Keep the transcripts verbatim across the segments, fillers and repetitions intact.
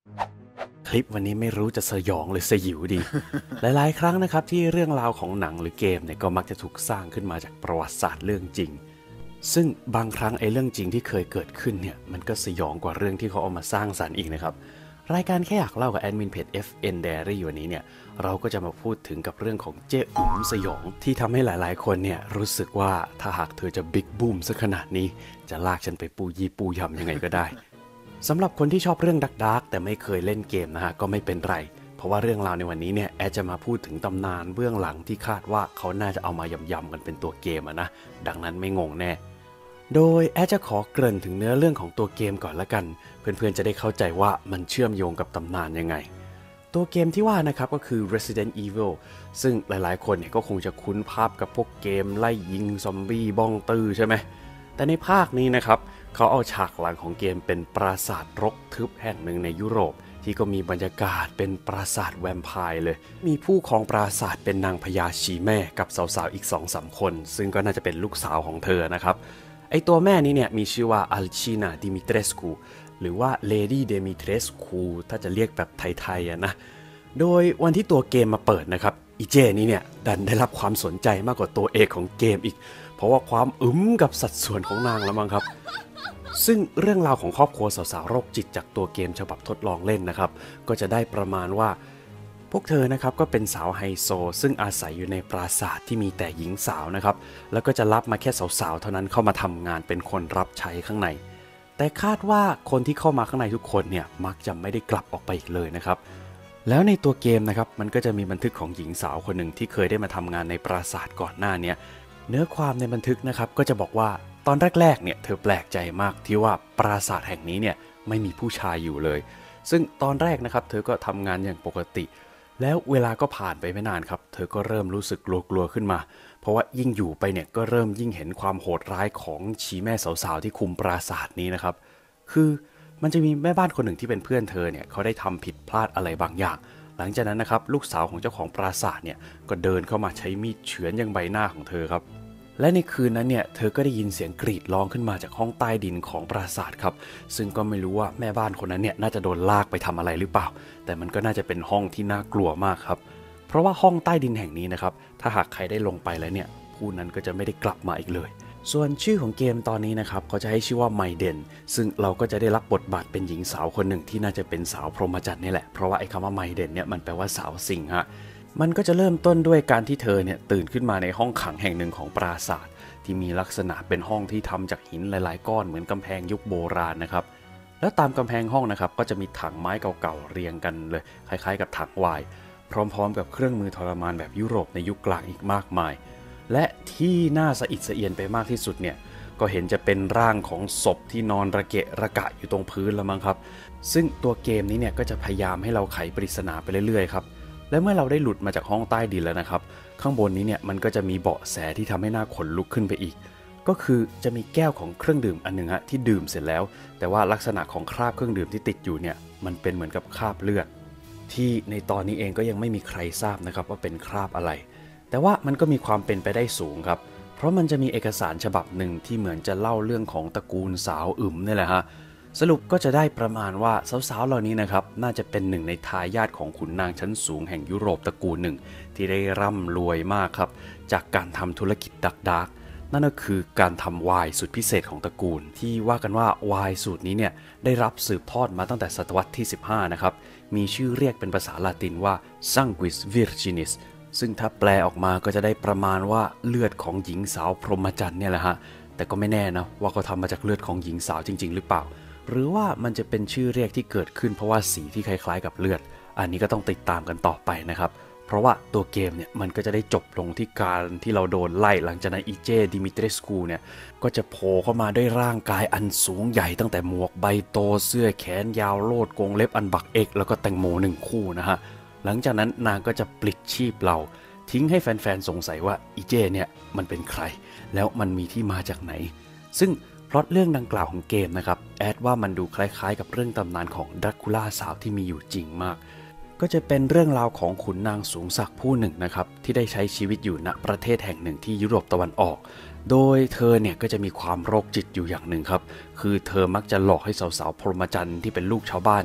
คลิปวันนี้ไม่รู้จะสยองหรือสยิวดี หลายๆครั้งนะครับที่เรื่องราวของหนังหรือเกมเนี่ยก็มักจะถูกสร้างขึ้นมาจากประวัติศาสตร์เรื่องจริงซึ่งบางครั้งไอ้เรื่องจริงที่เคยเกิดขึ้นเนี่ยมันก็สยองกว่าเรื่องที่เขาเอามาสร้างสรรค์อีกนะครับรายการแค่อยากเล่ากับแอดมินเพจ เอฟ เอ็น Diary วันนี้เนี่ยเราก็จะมาพูดถึงกับเรื่องของเจ๊อุ๋มสยองที่ทำให้หลายๆคนเนี่ยรู้สึกว่าถ้าหากเธอจะบิ๊กบูมซะขนาดนี้จะลากฉันไปปูยี่ปูยำยังไงก็ได้สำหรับคนที่ชอบเรื่องดาร์กๆแต่ไม่เคยเล่นเกมนะฮะก็ไม่เป็นไรเพราะว่าเรื่องราวในวันนี้เนี่ยแอดจะมาพูดถึงตำนานเบื้องหลังที่คาดว่าเขาน่าจะเอามายำๆกันเป็นตัวเกมอะนะดังนั้นไม่งงแน่โดยแอดจะขอเกริ่นถึงเนื้อเรื่องของตัวเกมก่อนละกันเพื่อนๆจะได้เข้าใจว่ามันเชื่อมโยงกับตำนานยังไงตัวเกมที่ว่านะครับก็คือ Resident Evil ซึ่งหลายๆคนเนี่ยก็คงจะคุ้นภาพกับพวกเกมไล่ยิงซอมบี้บ้องตื้อใช่ไหมแต่ในภาคนี้นะครับเขาเอาฉากหลังของเกมเป็นปราสาทรกทึบแห่งหนึ่งในยุโรปที่ก็มีบรรยากาศเป็นปราสาทแวมไพร์เลยมีผู้ครองปราสาทเป็นนางพญาชีแม่กับสาวๆอีก สองสาม คนซึ่งก็น่าจะเป็นลูกสาวของเธอนะครับไอตัวแม่นี้เนี่ยมีชื่อว่าอัลชินาดิมิเทรสคูหรือว่าเลดี้เดมิเทรสคูถ้าจะเรียกแบบไทยๆนะโดยวันที่ตัวเกมมาเปิดนะครับอีเจนี้เนี่ยดันได้รับความสนใจมากกว่าตัวเอกของเกมอีกเพราะว่าความอึมกับสัดส่วนของนางแล้วมั้งครับซึ่งเรื่องราวของครอบครัวสาวๆโรคจิตจากตัวเกมฉบับทดลองเล่นนะครับก็จะได้ประมาณว่าพวกเธอนะครับก็เป็นสาวไฮโซซึ่งอาศัยอยู่ในปราสาทที่มีแต่หญิงสาวนะครับแล้วก็จะรับมาแค่สาวๆเท่านั้นเข้ามาทำงานเป็นคนรับใช้ข้างในแต่คาดว่าคนที่เข้ามาข้างในทุกคนเนี่ยมักจะไม่ได้กลับออกไปอีกเลยนะครับแล้วในตัวเกมนะครับมันก็จะมีบันทึกของหญิงสาวคนหนึ่งที่เคยได้มาทำงานในปราสาทก่อนหน้านี้เนื้อความในบันทึกนะครับก็จะบอกว่าตอนแรกๆเนี่ยเธอแปลกใจมากที่ว่าปราสาทแห่งนี้เนี่ยไม่มีผู้ชายอยู่เลยซึ่งตอนแรกนะครับเธอก็ทำงานอย่างปกติแล้วเวลาก็ผ่านไปไม่นานครับเธอก็เริ่มรู้สึกกลัวๆขึ้นมาเพราะว่ายิ่งอยู่ไปเนี่ยก็เริ่มยิ่งเห็นความโหดร้ายของชีแม่สาวๆที่คุมปราสาทนี้นะครับคือมันจะมีแม่บ้านคนหนึ่งที่เป็นเพื่อนเธอเนี่ยเขาได้ทำผิดพลาดอะไรบางอย่างหลังจากนั้นนะครับลูกสาวของเจ้าของปราสาทเนี่ยก็เดินเข้ามาใช้มีดเฉือนยังใบหน้าของเธอครับและในคืนนั้นเนี่ยเธอก็ได้ยินเสียงกรีดร้องขึ้นมาจากห้องใต้ดินของปราสาทครับซึ่งก็ไม่รู้ว่าแม่บ้านคนนั้นเนี่ยน่าจะโดนลากไปทำอะไรหรือเปล่าแต่มันก็น่าจะเป็นห้องที่น่ากลัวมากครับเพราะว่าห้องใต้ดินแห่งนี้นะครับถ้าหากใครได้ลงไปแล้วเนี่ยผู้นั้นก็จะไม่ได้กลับมาอีกเลยส่วนชื่อของเกมตอนนี้นะครับเขาจะให้ชื่อว่าไมเดนซึ่งเราก็จะได้รับบทบาทเป็นหญิงสาวคนหนึ่งที่น่าจะเป็นสาวพรหมจรรย์นี่แหละเพราะว่าไอ้คำว่าไมเดนเนี่ยมันแปลว่าสาวสิงฮะมันก็จะเริ่มต้นด้วยการที่เธอเนี่ยตื่นขึ้นมาในห้องขังแห่งหนึ่งของปราสาทที่มีลักษณะเป็นห้องที่ทำจากหินหลายๆก้อนเหมือนกำแพงยุคโบราณนะครับแล้วตามกำแพงห้องนะครับก็จะมีถังไม้เก่าๆเรียงกันเลยคล้ายๆกับถังไวน์พร้อมๆกับเครื่องมือทรมานแบบยุโรปในยุคกลางอีกมากมายและที่น่าสะอิดสะเอียนไปมากที่สุดเนี่ยก็เห็นจะเป็นร่างของศพที่นอนระเกะระกะอยู่ตรงพื้นแล้วมั้งครับซึ่งตัวเกมนี้เนี่ยก็จะพยายามให้เราไขปริศนาไปเรื่อยๆครับและเมื่อเราได้หลุดมาจากห้องใต้ดินแล้วนะครับข้างบนนี้เนี่ยมันก็จะมีเบาะแสที่ทำให้หน้าขนลุกขึ้นไปอีกก็คือจะมีแก้วของเครื่องดื่มอันหนึ่งฮะที่ดื่มเสร็จแล้วแต่ว่าลักษณะของคราบเครื่องดื่มที่ติดอยู่เนี่ยมันเป็นเหมือนกับคราบเลือดที่ในตอนนี้เองก็ยังไม่มีใครทราบนะครับว่าเป็นคราบอะไรแต่ว่ามันก็มีความเป็นไปได้สูงครับเพราะมันจะมีเอกสารฉบับหนึ่งที่เหมือนจะเล่าเรื่องของตระกูลสาวอึ๋มนี่แหละฮะสรุปก็จะได้ประมาณว่าสาวๆเหล่านี้นะครับน่าจะเป็นหนึ่งในทายาทของขุนนางชั้นสูงแห่งยุโรปตระกูลหนึ่งที่ได้ร่ำรวยมากครับจากการทำธุรกิจดักๆนั่นก็คือการทำไวน์สูตรพิเศษของตระกูลที่ว่ากันว่าไวน์สูตรนี้เนี่ยได้รับสืบทอดมาตั้งแต่ศตวรรษที่สิบห้านะครับมีชื่อเรียกเป็นภาษาละตินว่า Sanguis Virginis ซึ่งถ้าแปลออกมาก็จะได้ประมาณว่าเลือดของหญิงสาวพรหมจรรย์เนี่ยแหละฮะแต่ก็ไม่แน่นะว่าเขาทำมาจากเลือดของหญิงสาวจริงๆหรือเปล่าหรือว่ามันจะเป็นชื่อเรียกที่เกิดขึ้นเพราะว่าสีที่คล้ายๆกับเลือดอันนี้ก็ต้องติดตามกันต่อไปนะครับเพราะว่าตัวเกมเนี่ยมันก็จะได้จบลงที่การที่เราโดนไล่หลังจากนั้นอีเจดิมิเทรสคูเนี่ยก็จะโผล่เข้ามาด้วยร่างกายอันสูงใหญ่ตั้งแต่หมวกใบโตเสื้อแขนยาวโลดกรงเล็บอันบักเอกแล้วก็แตงโมหนึ่งคู่นะฮะหลังจากนั้นนางก็จะปลิดชีพเราทิ้งให้แฟนๆสงสัยว่าอีเจเนี่ยมันเป็นใครแล้วมันมีที่มาจากไหนซึ่งพล็อตเรื่องดังกล่าวของเกมนะครับแอดว่ามันดูคล้ายๆกับเรื่องตำนานของดรากูล่าสาวที่มีอยู่จริงมากก็จะเป็นเรื่องราวของขุนนางสูงศักดิ์ผู้หนึ่งนะครับที่ได้ใช้ชีวิตอยู่ณประเทศแห่งหนึ่งที่ยุโรปตะวันออกโดยเธอเนี่ยก็จะมีความโรคจิตอยู่อย่างหนึ่งครับคือเธอมักจะหลอกให้สาวๆพรหมจรรย์ที่เป็นลูกชาวบ้านเนี่ย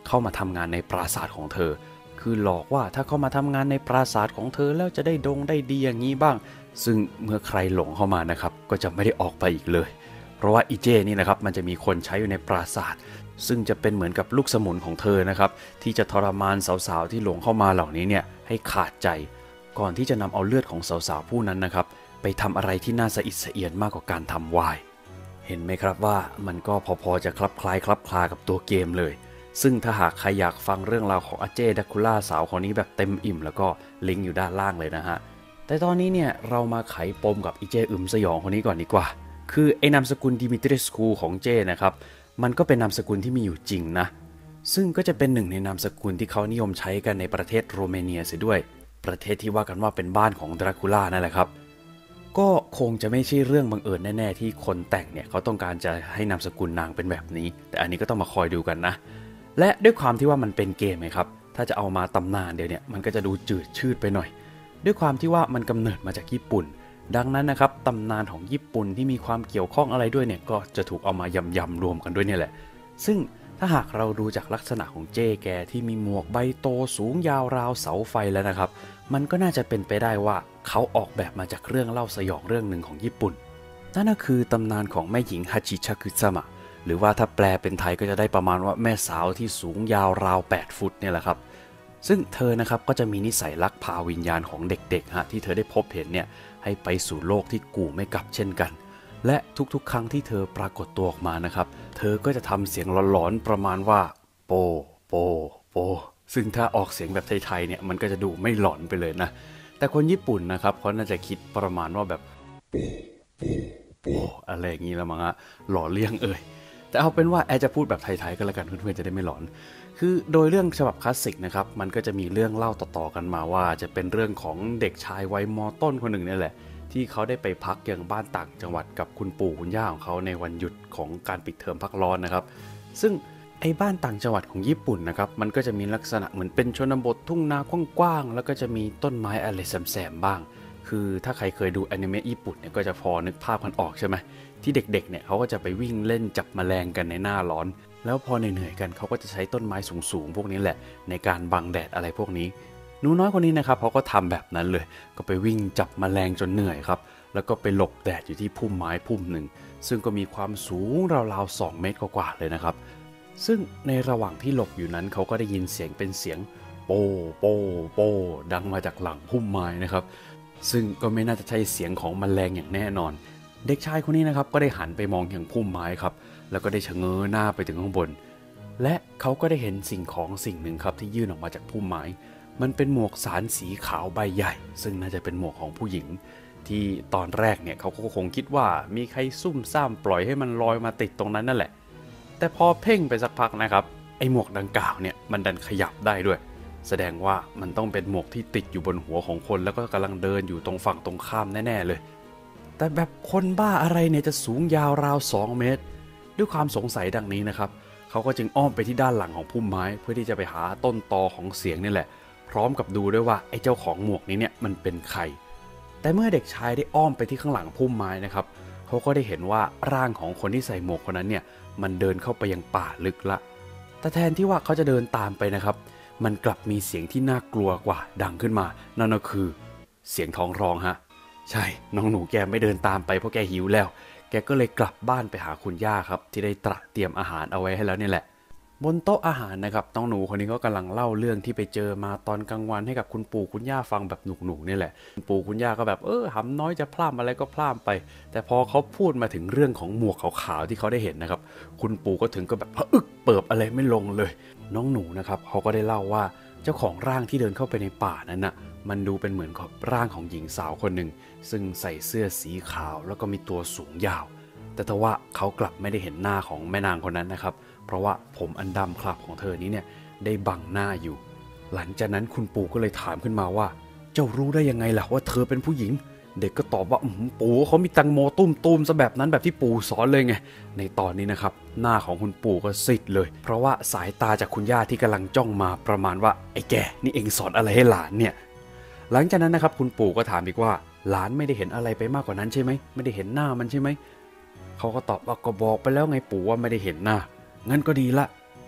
เข้ามาทำงานในปราสาทของเธอคือหลอกว่าถ้าเข้ามาทำงานในปราสาทของเธอแล้วจะได้ดงได้ดีอย่างนี้บ้างซึ่งเมื่อใครหลงเข้ามานะครับก็จะไม่ได้ออกไปอีกเลยเพราะว่าอีเจนี่นะครับมันจะมีคนใช้อยู่ในปราสาทซึ่งจะเป็นเหมือนกับลูกสมุนของเธอนะครับที่จะทรมานสาวๆที่หลงเข้ามาเหล่านี้เนี่ยให้ขาดใจก่อนที่จะนำเอาเลือดของสาวๆผู้นั้นนะครับไปทำอะไรที่น่าสะอิดสะเอียนมากกว่าการทำไวน์เห็นไหมครับว่ามันก็พอๆจะคลับคล้ายคลับคลากับตัวเกมเลยซึ่งถ้าหากใครอยากฟังเรื่องราวของอาเจดักคูล่าสาวคนนี้แบบเต็มอิ่มแล้วก็ลิงก์อยู่ด้านล่างเลยนะฮะแต่ตอนนี้เนี่ยเรามาไขปมกับอีเจอึมสยองคนนี้ก่อนดีกว่าคือไอ้นามสกุลดิมิทริสคูของเจนะครับมันก็เป็นนามสกุลที่มีอยู่จริงนะซึ่งก็จะเป็นหนึ่งในนามสกุลที่เขานิยมใช้กันในประเทศโรมาเนียเสียด้วยประเทศที่ว่ากันว่าเป็นบ้านของดราคูล่านั่นแหละครับก็คงจะไม่ใช่เรื่องบังเอิญแน่ๆที่คนแต่งเนี่ยเขาต้องการจะให้นามสกุลนางเป็นแบบนี้แต่อันนี้ก็ต้องมาคอยดูกันนะและด้วยความที่ว่ามันเป็นเกมไงครับถ้าจะเอามาตำนานเดียวเนี่ยมันก็จะดูจืดชืดไปหน่อยด้วยความที่ว่ามันกำเนิดมาจากญี่ปุ่นดังนั้นนะครับตำนานของญี่ปุ่นที่มีความเกี่ยวข้องอะไรด้วยเนี่ยก็จะถูกเอามายำๆรวมกันด้วยเนี่ยแหละซึ่งถ้าหากเราดูจากลักษณะของเจ้แกที่มีหมวกใบโตสูงยาวราวเสาไฟแล้วนะครับมันก็น่าจะเป็นไปได้ว่าเขาออกแบบมาจากเรื่องเล่าสยองเรื่องหนึ่งของญี่ปุ่นนั่นก็คือตำนานของแม่หญิงฮาจิชากุซามะหรือว่าถ้าแปลเป็นไทยก็จะได้ประมาณว่าแม่สาวที่สูงยาวราวแปดฟุตเนี่ยแหละครับซึ่งเธอนะครับก็จะมีนิสัยลักพาวิญญาณของเด็กๆฮะที่เธอได้พบเห็นเนี่ยให้ไปสู่โลกที่กู่ไม่กลับเช่นกันและทุกๆครั้งที่เธอปรากฏตัวออกมานะครับเธอก็จะทำเสียงหลอนๆประมาณว่าโปโปโปซึ่งถ้าออกเสียงแบบไทยๆเนี่ยมันก็จะดูไม่หลอนไปเลยนะแต่คนญี่ปุ่นนะครับเขาน่าจะคิดประมาณว่าแบบโปอะไรอย่างนี้แล้วมั้งฮะหล่อเลี้ยงเอ่ยแต่เอาเป็นว่าแอจะพูดแบบไทยๆก็แล้วกันเพื่อนๆจะได้ไม่หลอนคือโดยเรื่องฉบับคลาสสิกนะครับมันก็จะมีเรื่องเล่าต่อๆกันมาว่าจะเป็นเรื่องของเด็กชายวัยม.ต้นคนหนึ่งนี่แหละที่เขาได้ไปพักยังบ้านต่างจังหวัดกับคุณปู่คุณย่าของเขาในวันหยุดของการปิดเทอมพักร้อนนะครับซึ่งไอ้บ้านต่างจังหวัดของญี่ปุ่นนะครับมันก็จะมีลักษณะเหมือนเป็นชนบททุ่งนากว้างๆแล้วก็จะมีต้นไม้อะไรแซมๆบ้างคือถ้าใครเคยดูอนิเมะญี่ปุ่นเนี่ยก็จะพอนึกภาพกันออกใช่ไหมที่เด็กๆเนี่ยเขาก็จะไปวิ่งเล่นจับแมลงกันในหน้าร้อนแล้วพอเหนื่อยๆกันเขาก็จะใช้ต้นไม้สูงๆพวกนี้แหละในการบังแดดอะไรพวกนี้หนูน้อยคนนี้นะครับเขาก็ทำแบบนั้นเลยก็ไปวิ่งจับแมลงจนเหนื่อยครับแล้วก็ไปหลบแดดอยู่ที่พุ่มไม้พุ่มหนึ่งซึ่งก็มีความสูงราวๆสองเมตรกว่าๆเลยนะครับซึ่งในระหว่างที่หลบอยู่นั้นเขาก็ได้ยินเสียงเป็นเสียงโปโปโปดังมาจากหลังพุ่มไม้นะครับซึ่งก็ไม่น่าจะใช่เสียงของแมลงอย่างแน่นอนเด็กชายคนนี้นะครับก็ได้หันไปมองอย่างพุ่มไม้ครับแล้วก็ได้ชะเง้อหน้าไปถึงข้างบนและเขาก็ได้เห็นสิ่งของสิ่งหนึ่งครับที่ยื่นออกมาจากพุ่มไม้มันเป็นหมวกสารสีขาวใบใหญ่ซึ่งน่าจะเป็นหมวกของผู้หญิงที่ตอนแรกเนี่ยเขาก็คงคิดว่ามีใครซุ่มซ่ามปล่อยให้มันลอยมาติดตรงนั้นนั่นแหละแต่พอเพ่งไปสักพักนะครับไอ้หมวกดังกล่าวเนี่ยมันดันขยับได้ด้วยแสดงว่ามันต้องเป็นหมวกที่ติดอยู่บนหัวของคนแล้วก็กำลังเดินอยู่ตรงฝั่งตรงข้ามแน่ๆเลยแต่แบบคนบ้าอะไรเนี่ยจะสูงยาวราวสองเมตรด้วยความสงสัยดังนี้นะครับเขาก็จึงอ้อมไปที่ด้านหลังของพุ่มไม้เพื่อที่จะไปหาต้นตอของเสียงนี่แหละพร้อมกับดูด้วยว่าไอ้เจ้าของหมวกนี้เนี่ยมันเป็นใครแต่เมื่อเด็กชายได้อ้อมไปที่ข้างหลังพุ่มไม้นะครับเขาก็ได้เห็นว่าร่างของคนที่ใส่หมวกคนนั้นเนี่ยมันเดินเข้าไปยังป่าลึกละแต่แทนที่ว่าเขาจะเดินตามไปนะครับมันกลับมีเสียงที่น่ากลัวกว่าดังขึ้นมานั่นก็คือเสียงท้องร้องฮะใช่น้องหนูแกไม่เดินตามไปเพราะแกหิวแล้วแกก็เลยกลับบ้านไปหาคุณย่าครับที่ได้ตระเตรียมอาหารเอาไว้ให้แล้วนี่แหละบนโต๊ะอาหารนะครับน้องหนูคนนี้ก็กำลังเล่าเรื่องที่ไปเจอมาตอนกลางวันให้กับคุณปู่คุณย่าฟังแบบหนุกๆนี่แหละคุณปู่คุณย่าก็แบบเออหำน้อยจะพล่ำอะไรก็พล่ำไปแต่พอเขาพูดมาถึงเรื่องของหมวกขาวๆที่เขาได้เห็นนะครับคุณปู่ก็ถึงก็แบบอึกเปิบอะไรไม่ลงเลยน้องหนูนะครับเขาก็ได้เล่าว่าเจ้าของร่างที่เดินเข้าไปในป่านั้นน่ะมันดูเป็นเหมือนกับร่างของหญิงสาวคนหนึ่งซึ่งใส่เสื้อสีขาวแล้วก็มีตัวสูงยาวแต่ทว่าเขากลับไม่ได้เห็นหน้าของแม่นางคนนั้นนะครับเพราะว่าผมอันดำคลับของเธอนี้เนี่ยได้บังหน้าอยู่หลังจากนั้นคุณปู่ก็เลยถามขึ้นมาว่าเจ้ารู้ได้ยังไงล่ะว่าเธอเป็นผู้หญิงเด็กก็ตอบว่าปู่เขามีตังโมตุ้มตูมซะแบบนั้นแบบที่ปู่สอนเลยไงในตอนนี้นะครับหน้าของคุณปู่ก็ซีดเลยเพราะว่าสายตาจากคุณย่าที่กำลังจ้องมาประมาณว่าไอ้แกนี่เองสอนอะไรให้หลานเนี่ยหลังจากนั้นนะครับคุณปู่ก็ถามอีกว่าหลานไม่ได้เห็นอะไรไปมากกว่านั้นใช่ไหมไม่ได้เห็นหน้ามันใช่ไหมเขาก็ตอบว่าก็บอกไปแล้วไงปู่ว่าไม่ได้เห็นหน้างั้นก็ดีละ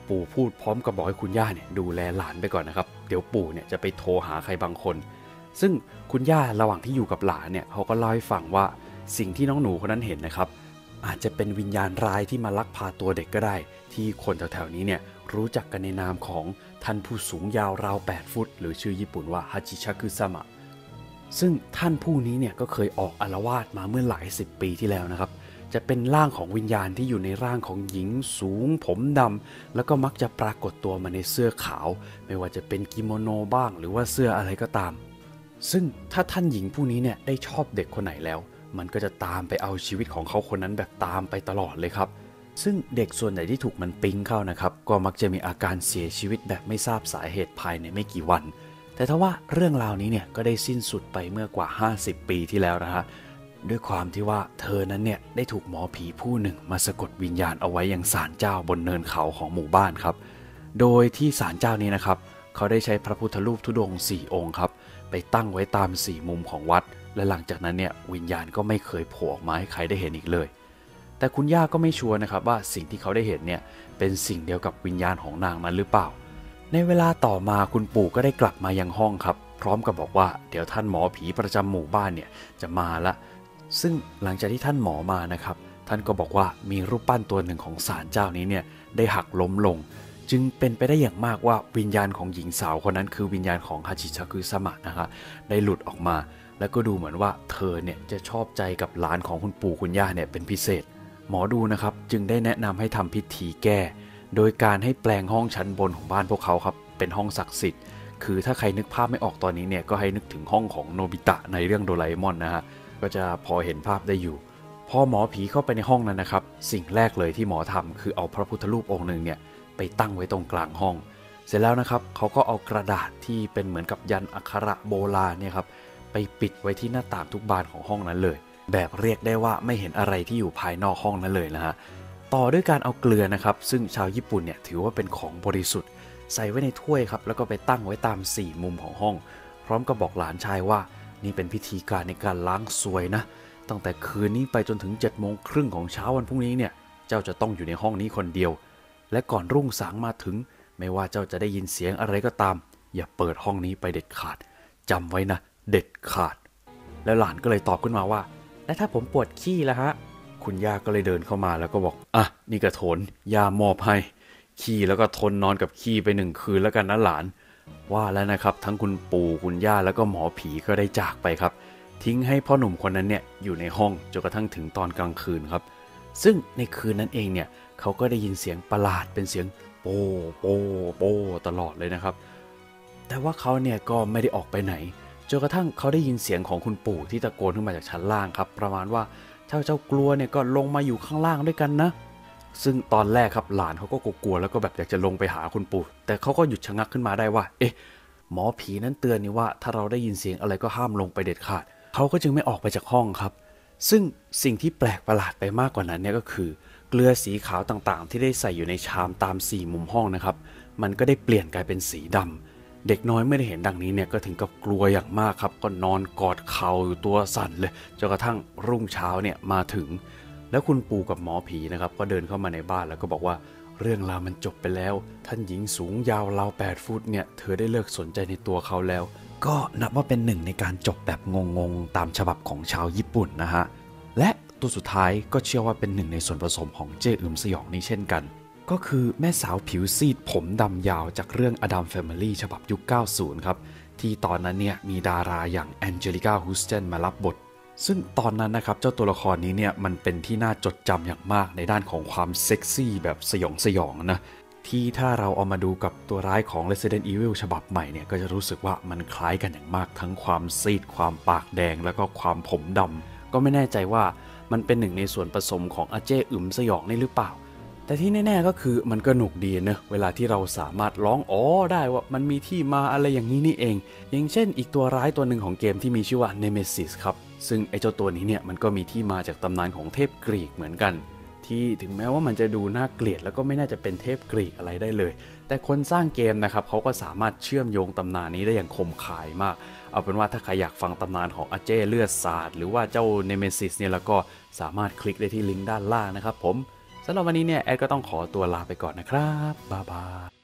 ปู่พูดพร้อมกับบอกให้คุณย่าเนี่ยดูแลหลานไปก่อนนะครับเดี๋ยวปู่เนี่ยจะไปโทรหาใครบางคนซึ่งคุณย่าระหว่างที่อยู่กับหลานเนี่ยเขาก็เล่าให้ฟังว่าสิ่งที่น้องหนูคนนั้นเห็นนะครับอาจจะเป็นวิญญาณร้ายที่มาลักพาตัวเด็กก็ได้ที่คนแถวๆนี้เนี่ยรู้จักกันในนามของท่านผู้สูงยาวราวแปดฟุตหรือชื่อญี่ปุ่นว่าฮาจิชากุซามะซึ่งท่านผู้นี้เนี่ยก็เคยออกอาละวาดมาเมื่อหลายสิบปีที่แล้วนะครับจะเป็นร่างของวิญญาณที่อยู่ในร่างของหญิงสูงผมดำแล้วก็มักจะปรากฏตัวมาในเสื้อขาวไม่ว่าจะเป็นกิโมโนบ้างหรือว่าเสื้ออะไรก็ตามซึ่งถ้าท่านหญิงผู้นี้เนี่ยได้ชอบเด็กคนไหนแล้วมันก็จะตามไปเอาชีวิตของเขาคนนั้นแบบตามไปตลอดเลยครับซึ่งเด็กส่วนใหญ่ที่ถูกมันปิ๊งเข้านะครับก็มักจะมีอาการเสียชีวิตแบบไม่ทราบสาเหตุภายในไม่กี่วันแต่ทว่าเรื่องราวนี้เนี่ยก็ได้สิ้นสุดไปเมื่อกว่าห้าสิบปีที่แล้วนะฮะด้วยความที่ว่าเธอนั้นเนี่ยได้ถูกหมอผีผู้หนึ่งมาสะกดวิญญาณเอาไว้ยังศาลเจ้าบนเนินเขาของหมู่บ้านครับโดยที่ศาลเจ้านี้นะครับเขาได้ใช้พระพุทธรูปธุดงค์สี่องค์ครับไปตั้งไว้ตามสี่มุมของวัดและหลังจากนั้นเนี่ยวิญญาณก็ไม่เคยโผล่ออกมาให้ใครได้เห็นอีกเลยแต่คุณย่าก็ไม่ชัวร์นะครับว่าสิ่งที่เขาได้เห็นเนี่ยเป็นสิ่งเดียวกับวิญญาณของนางนั้นหรือเปล่าในเวลาต่อมาคุณปู่ก็ได้กลับมายังห้องครับพร้อมกับบอกว่าเดี๋ยวท่านหมอผีประจำหมู่บ้านเนี่ยจะมาละซึ่งหลังจากที่ท่านหมอมานะครับท่านก็บอกว่ามีรูปปั้นตัวหนึ่งของศาลเจ้านี้เนี่ยได้หักล้มลงจึงเป็นไปได้อย่างมากว่าวิญญาณของหญิงสาวคนนั้นคือวิญญาณของฮาจิชากุซามะนะครับได้หลุดออกมาแล้วก็ดูเหมือนว่าเธอเนี่ยจะชอบใจกับหลานของคุณปู่คุณย่าเนี่ยเป็นพิเศษหมอดูนะครับจึงได้แนะนำให้ทำพิธีแก้โดยการให้แปลงห้องชั้นบนของบ้านพวกเขาครับเป็นห้องศักดิ์สิทธิ์คือถ้าใครนึกภาพไม่ออกตอนนี้เนี่ยก็ให้นึกถึงห้องของโนบิตะในเรื่องโดราเอมอนนะฮะก็จะพอเห็นภาพได้อยู่พอหมอผีเข้าไปในห้องนั้นนะครับสิ่งแรกเลยที่หมอทำคือเอาพระพุทธรูปองค์หนึ่งเนี่ยไปตั้งไว้ตรงกลางห้องเสร็จแล้วนะครับเขาก็เอากระดาษที่เป็นเหมือนกับยันอักขระโบราณเนี่ยครับไปปิดไว้ที่หน้าต่างทุกบานของห้องนั้นเลยแบบเรียกได้ว่าไม่เห็นอะไรที่อยู่ภายนอกห้องนั้นเลยนะฮะต่อด้วยการเอาเกลือนะครับซึ่งชาวญี่ปุ่นเนี่ยถือว่าเป็นของบริสุทธิ์ใส่ไว้ในถ้วยครับแล้วก็ไปตั้งไว้ตามสี่มุมของห้องพร้อมกับบอกหลานชายว่านี่เป็นพิธีการในการล้างซวยนะตั้งแต่คืนนี้ไปจนถึงเจ็ดโมงครึ่งของเช้าวันพรุ่งนี้เนี่ยเจ้าจะต้องอยู่ในห้องนี้คนเดียวและก่อนรุ่งสางมาถึงไม่ว่าเจ้าจะได้ยินเสียงอะไรก็ตามอย่าเปิดห้องนี้ไปเด็ดขาดจำไว้นะเด็ดขาดแล้วหลานก็เลยตอบขึ้นมาว่าแล้วถ้าผมปวดขี้ล่ะฮะคุณย่าก็เลยเดินเข้ามาแล้วก็บอกอ่ะนี่กระโถนย่ามอบให้ขี้แล้วก็ทนนอนกับขี้ไปหนึ่งคืนแล้วกันนะหลานว่าแล้วนะครับทั้งคุณปู่คุณย่าแล้วก็หมอผีก็ได้จากไปครับทิ้งให้พ่อหนุ่มคนนั้นเนี่ยอยู่ในห้องจนกระทั่งถึงตอนกลางคืนครับซึ่งในคืนนั้นเองเนี่ยเขาก็ได้ยินเสียงประหลาดเป็นเสียงโปโปโปตลอดเลยนะครับแต่ว่าเขาเนี่ยก็ไม่ได้ออกไปไหนจนกระทั่งเขาได้ยินเสียงของคุณปู่ที่ตะโกนขึ้นมาจากชั้นล่างครับประมาณว่าเจ้าเจ้ากลัวเนี่ยก็ลงมาอยู่ข้างล่างด้วยกันนะซึ่งตอนแรกครับหลานเขาก็กลัวแล้วก็แบบอยากจะลงไปหาคุณปู่แต่เขาก็หยุดชะงักขึ้นมาได้ว่าเอ๊ะหมอผีนั้นเตือนนี่ว่าถ้าเราได้ยินเสียงอะไรก็ห้ามลงไปเด็ดขาดเขาก็จึงไม่ออกไปจากห้องครับซึ่งสิ่งที่แปลกประหลาดไปมากกว่านั้นเนี่ยก็คือเกลือสีขาวต่างๆที่ได้ใส่อยู่ในชามตามสี่มุมห้องนะครับมันก็ได้เปลี่ยนกลายเป็นสีดำเด็กน้อยไม่ได้เห็นดังนี้เนี่ยก็ถึงกับกลัวอย่างมากครับก็นอนกอดเข่าอยู่ตัวสั่นเลยจนกระทั่งรุ่งเช้าเนี่ยมาถึงแล้วคุณปู่กับหมอผีนะครับก็เดินเข้ามาในบ้านแล้วก็บอกว่าเรื่องราวมันจบไปแล้วท่านหญิงสูงยาวราวแปดฟุตเนี่ยเธอได้เลิกสนใจในตัวเขาแล้วก็นับว่าเป็นหนึ่งในการจบแบบงงๆตามฉบับของชาวญี่ปุ่นนะฮะและตัวสุดท้ายก็เชื่อว่าเป็นหนึ่งในส่วนผสมของเจ้อึมสยองนี้เช่นกันก็คือแม่สาวผิวซีดผมดำยาวจากเรื่อง Adam Family ฉบับยุคเก้าสิบครับที่ตอนนั้นเนี่ยมีดาราอย่างแองเจลิก้าฮูสตันมารับบทซึ่งตอนนั้นนะครับเจ้าตัวละครนี้เนี่ยมันเป็นที่น่าจดจำอย่างมากในด้านของความเซ็กซี่แบบสยองสยองนะที่ถ้าเราเอามาดูกับตัวร้ายของ Resident Evil ฉบับใหม่เนี่ยก็จะรู้สึกว่ามันคล้ายกันอย่างมากทั้งความซีดความปากแดงแล้วก็ความผมดำก็ไม่แน่ใจว่ามันเป็นหนึ่งในส่วนผสมของอาเจ้อึมสยองนี่หรือเปล่าแต่ที่แน่ๆก็คือมันก็หนุกดีนะเวลาที่เราสามารถร้องอ๋อได้ว่ามันมีที่มาอะไรอย่างนี้นี่เองอย่างเช่นอีกตัวร้ายตัวหนึ่งของเกมที่มีชื่อว่า Nemesis ครับซึ่งไอ้เจ้าตัวนี้เนี่ยมันก็มีที่มาจากตำนานของเทพกรีกเหมือนกันที่ถึงแม้ว่ามันจะดูน่าเกลียดแล้วก็ไม่น่าจะเป็นเทพกรีกอะไรได้เลยแต่คนสร้างเกมนะครับเขาก็สามารถเชื่อมโยงตำนานนี้ได้อย่างคมคายมากเอาเป็นว่าถ้าใครอยากฟังตำนานของอาเจ้เลือดสาดหรือว่าเจ้า Nemesis เนี่ยแล้วก็สามารถคลิกได้ที่ลิงก์ด้านล่างนะครับผมสสำหรับวันนี้เนี่ยแอดก็ต้องขอตัวลาไปก่อนนะครับบ๊ายบาย